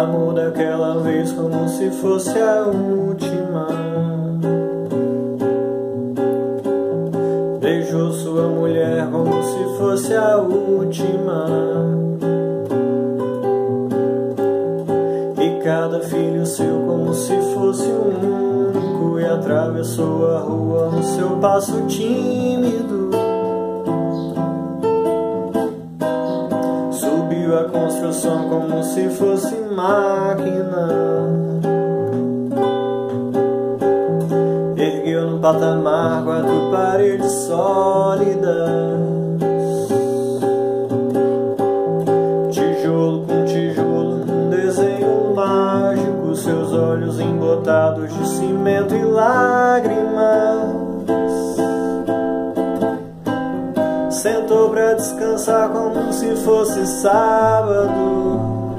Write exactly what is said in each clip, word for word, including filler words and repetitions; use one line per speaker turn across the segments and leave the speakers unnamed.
Amor daquela vez como se fosse a última. Beijou sua mulher como se fosse a última. E cada filho seu como se fosse um único. E atravessou a rua no seu passo tímido. Subiu a construção como se fosse máquina. Ergueu no patamar quatro paredes sólidas. Tijolo com tijolo, um desenho mágico. Seus olhos embotados de cimento e lágrimas. Sentou pra descansar como se fosse sábado.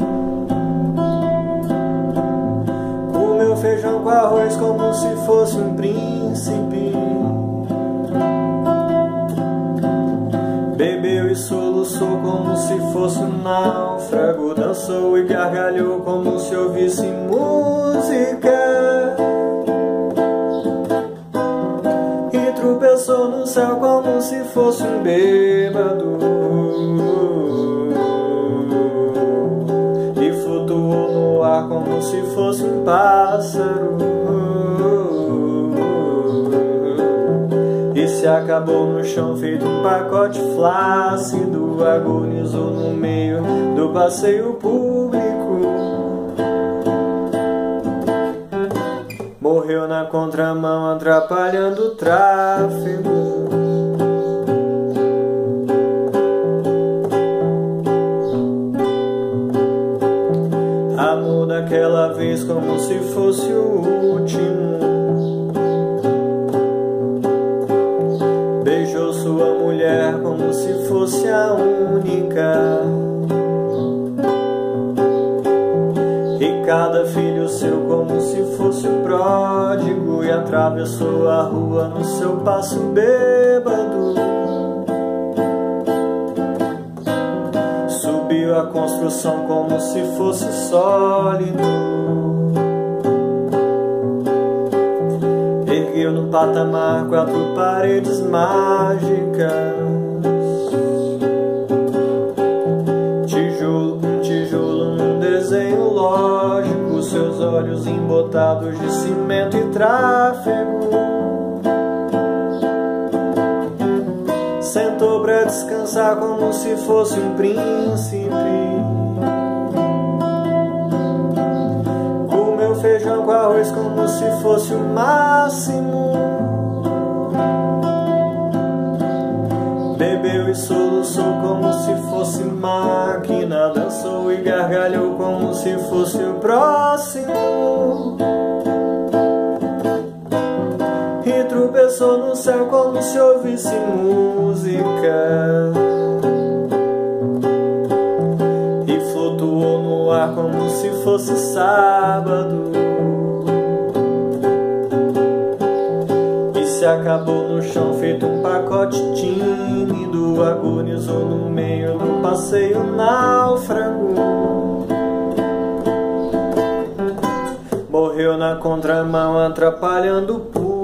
Comeu feijão com arroz como se fosse um príncipe. Bebeu e soluçou como se fosse um náufrago. Dançou e gargalhou como se ouvisse música. E tropeçou no céu como se fosse um bêbado. E flutuou no ar como se fosse um pássaro. E se acabou no chão feito um pacote flácido. Agonizou no meio do passeio público. Morreu na contramão atrapalhando o tráfego. Amor daquela vez como se fosse o último. Beijou sua mulher como se fosse a única. E cada filho seu como se fosse o pródigo. E atravessou a rua no seu passo bêbado. Subiu a construção como se fosse sólido. Ergueu no patamar quatro paredes mágicas. Tijolo com tijolo num desenho lógico. Seus olhos embotados de cimento e tráfego. Sentou pra descansar como se fosse um príncipe. Comeu feijão com arroz como se fosse o máximo. Bebeu e soluçou como se fosse máquina. Dançou e gargalhou como se fosse o próximo. E tropeçou no céu como se ouvisse música. E flutuou no ar como se fosse sábado. E se acabou no chão feito um pacote tímido. Agonizou no meio do passeio náufrago. Morreu na contramão atrapalhando o público.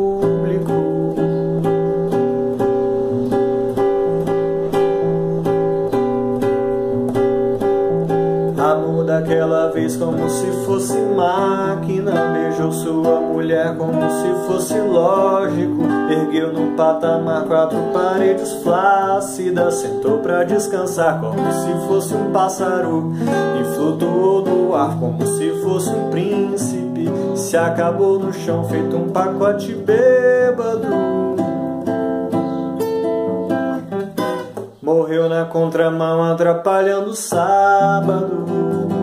Amor daquela vez como se fosse máquina. Beijou sua mulher como se fosse lógico. Ergueu no patamar quatro paredes flácidas. Sentou pra descansar como se fosse um pássaro. E flutuou no ar como se fosse um príncipe. Se acabou no chão feito um pacote bêbado. Morreu na contramão atrapalhando o sábado.